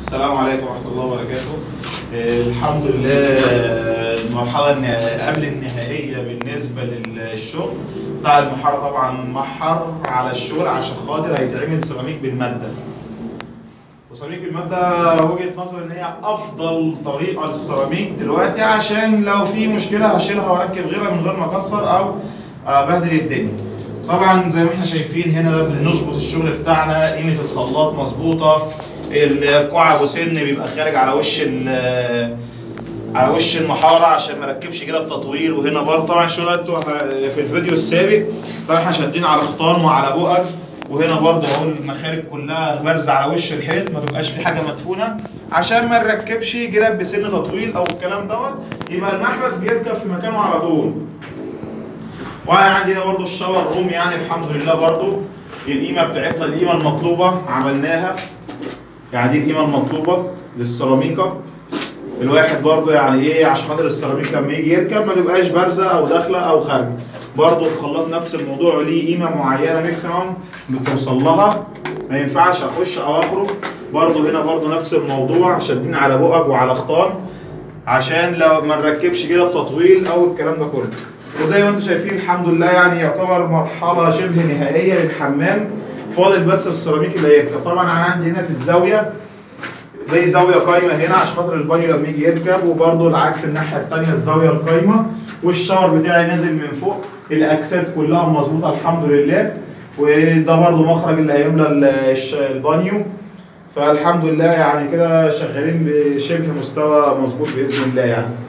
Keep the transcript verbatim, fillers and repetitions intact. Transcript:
السلام عليكم ورحمة الله وبركاته. آه، الحمد لله. آه، المرحلة النها- قبل النهائية بالنسبة للشغل بتاع المحارة، طبعا محر على الشغل عشان خاطر هيتعمل سيراميك بالمادة. وسيراميك بالمادة وجهة نظر إن هي أفضل طريقة للسيراميك دلوقتي، عشان لو في مشكلة هشيلها وأركب غيرها من غير ما أكسر أو أبهدل الدنيا. طبعا زي ما احنا شايفين هنا بنظبط الشغل بتاعنا، قيمة الخلاط مظبوطة، الكوع ابو سن بيبقى خارج على وش على وش المحاره عشان ما ركبش جراب تطويل. وهنا برضه طبعا الشغل انتوا في الفيديو السابق طبعا احنا شادين على خطان وعلى بؤر، وهنا برضه اهو المخارج كلها بارزه على وش الحيط، ما تبقاش في حاجه مدفونه عشان ما نركبش جراب بسن تطويل او الكلام دوت، يبقى المحبس بيركب في مكانه على طول. وعندي هنا برضه الشاور روم، يعني الحمد لله برضه القيمه بتاعتنا القيمه المطلوبه عملناها، يعني دي القيمه المطلوبه للسيراميكا الواحد برضه، يعني ايه عشان خاطر السيراميك لما يجي يركب ما تبقاش بارزه او داخله او خارجه. برضه الخلاط نفس الموضوع، ليه قيمه معينه ماكسيمم بتوصل لها، ما ينفعش اخش او اخرج. برضه هنا برضه نفس الموضوع، شادين على بؤج وعلى خطان عشان لو ما نركبش كده بتطويل او الكلام ده كله. وزي ما انتم شايفين الحمد لله يعني يعتبر مرحله شبه نهائيه للحمام، فاضل بس السيراميك اللي هيركب. طبعا انا عندي هنا في الزاويه زي زاويه قايمه هنا عشان خاطر البانيو لما يجي يركب، وبرده العكس الناحيه الثانيه الزاويه القايمه، والشاور بتاعي نازل من فوق، الاجساد كلها مظبوطه الحمد لله. وده برده مخرج اللي هيملى البانيو، فالحمد لله يعني كده شغالين بشبه مستوى مظبوط باذن الله يعني.